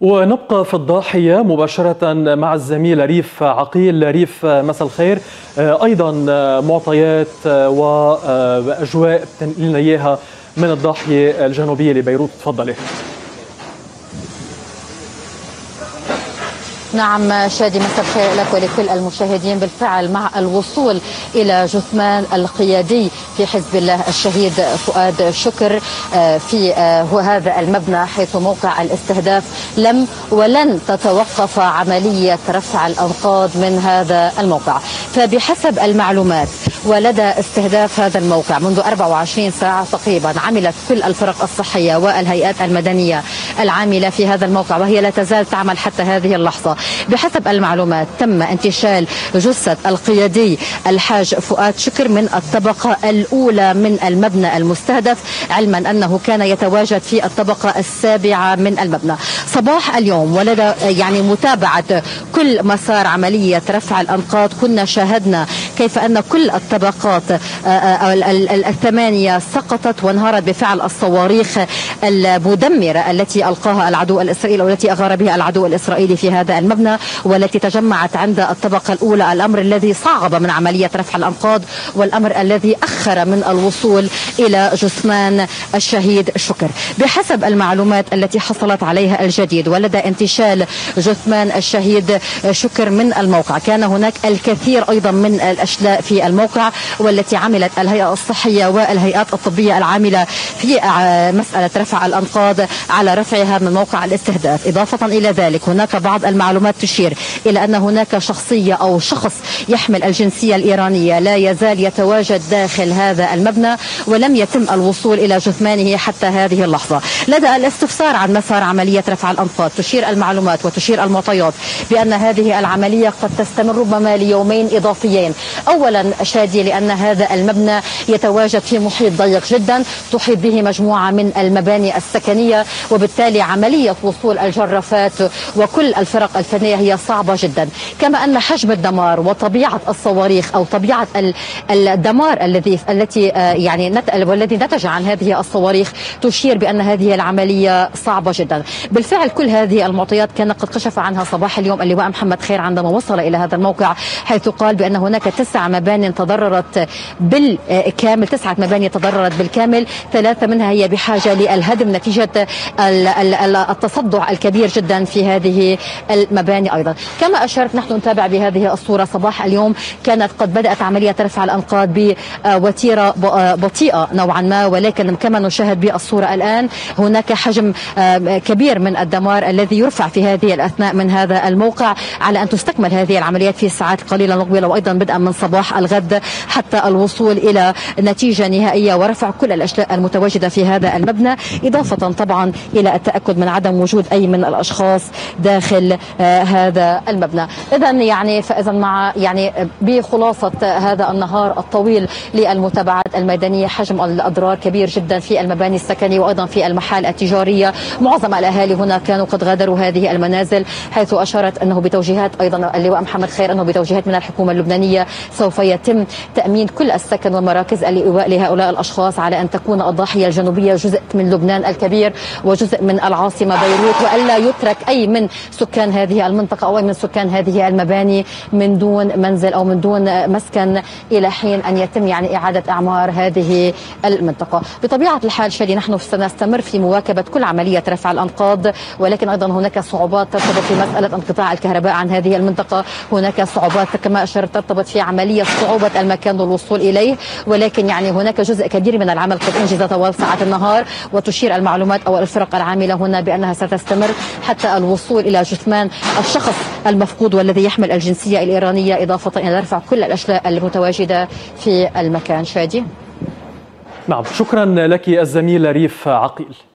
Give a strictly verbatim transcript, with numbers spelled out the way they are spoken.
ونبقى في الضاحية مباشرة مع الزميل ريف عقيل. ريف مساء الخير. أيضا معطيات وأجواء بتنقلنا إياها من الضاحية الجنوبية لبيروت، تفضلي. نعم شادي، مساء الخير لك ولكل المشاهدين. بالفعل مع الوصول إلى جثمان القيادي في حزب الله الشهيد فؤاد شكر في هذا المبنى حيث موقع الاستهداف، لم ولن تتوقف عملية رفع الأنقاض من هذا الموقع. فبحسب المعلومات ولدى استهداف هذا الموقع منذ أربع وعشرين ساعة تقريبا عملت كل الفرق الصحية والهيئات المدنية العاملة في هذا الموقع، وهي لا تزال تعمل حتى هذه اللحظة. بحسب المعلومات تم انتشال جثة القيادي الحاج فؤاد شكر من الطبقة الأولى من المبنى المستهدف، علما أنه كان يتواجد في الطبقة السابعة من المبنى. صباح اليوم ولدى يعني متابعة كل مسار عملية رفع الأنقاض كنا شاهدنا كيف أن كل الطبقات الثمانية سقطت وانهارت بفعل الصواريخ المدمرة التي ألقاها العدو الإسرائيلي والتي أغار بها العدو الإسرائيلي في هذا المبنى، والتي تجمعت عند الطبقة الأولى، الأمر الذي صعب من عملية رفع الأنقاض والأمر الذي أخر من الوصول إلى جثمان الشهيد شكر. بحسب المعلومات التي حصلت عليها الجديد ولدى انتشال جثمان الشهيد شكر من الموقع كان هناك الكثير أيضا من الأشلاء في الموقع، والتي عملت الهيئة الصحية والهيئات الطبية العاملة في مسألة رفع الأنقاض على رفعها من موقع الاستهداف. إضافة إلى ذلك هناك بعض المعلومات تشير إلى أن هناك شخصية أو شخص يحمل الجنسية الإيرانية لا يزال يتواجد داخل هذا المبنى، ولم يتم الوصول إلى جثمانه حتى هذه اللحظة. لدى الاستفسار عن مسار عملية رفع الأنقاض تشير المعلومات وتشير المعطيات بأن هذه العملية قد تستمر ربما ليومين إضافيين. أولا شادي، لأن هذا المبنى يتواجد في محيط ضيق جدا تحيط به مجموعة من المباني السكنية، وبالتالي عملية وصول الجرافات وكل الفرق الفنية هي صعبة جدا. كما أن حجم الدمار وطبيعة الصواريخ أو طبيعة الدمار الذي التي يعني والذي نتج عن هذه الصواريخ تشير بأن هذه العملية صعبة جدا. بالفعل كل هذه المعطيات كان قد كشف عنها صباح اليوم اللواء محمد خير عندما وصل إلى هذا الموقع، حيث قال بأن هناك تسع مباني تضررت بالكامل، تسعة مباني تضررت بالكامل، ثلاثة منها هي بحاجة للهدم نتيجة التصدع الكبير جدا في هذه المباني. أيضا كما أشرت نحن نتابع بهذه الصورة صباح اليوم كانت قد بدأت عملية رفع الأنقاض بوتيرة بطيئة نوعا ما، ولكن كما نشاهد بالصورة الآن هناك حجم كبير من الدمار الذي يرفع في هذه الأثناء من هذا الموقع، على أن تستكمل هذه العمليات في الساعات القليلة المقبلة وأيضا بدءا من صباح الغد حتى الوصول إلى نتيجة نهائية ورفع كل الأشلاء المتواجدة في هذا المبنى، إضافة طبعا إلى التأكد من عدم وجود أي من الأشخاص داخل آه هذا المبنى. إذا يعني فإذا مع يعني بخلاصة هذا النهار الطويل للمتابعات الميدانية، حجم الأضرار كبير جدا في المباني السكنية وأيضا في المحال التجارية. معظم الأهالي هنا كانوا قد غادروا هذه المنازل، حيث أشارت أنه بتوجيهات أيضا اللواء محمد خير أنه بتوجيهات من الحكومة اللبنانية سوف يتم تأمين كل السكن والمراكز الإيواء لهؤلاء الأشخاص، على أن تكون الضاحية الجنوبية جزء من لبنان الكبير وجزء من العاصمة بيروت، وألا يترك أي من سكان هذه المنطقة أو من سكان هذه المباني من دون منزل أو من دون مسكن إلى حين أن يتم يعني إعادة أعمار هذه المنطقة. بطبيعة الحال شادي نحن سنستمر في مواكبة كل عملية رفع الأنقاض، ولكن أيضا هناك صعوبات ترتبط في مسألة انقطاع الكهرباء عن هذه المنطقة، هناك صعوبات كما أشرت ترتبط في عملية صعوبة المكان والوصول إليه، ولكن يعني هناك جزء كبير من العمل قد أنجز طوال ساعات النهار، وتشير المعلومات أو الفرق العاملة هنا بأنها ستستمر حتى الوصول إلى جثمان الشخص المفقود والذي يحمل الجنسية الإيرانية، إضافة إلى رفع كل الأشلاء المتواجدة في المكان. شادي. نعم، شكرا لك الزميل ريف عقيل.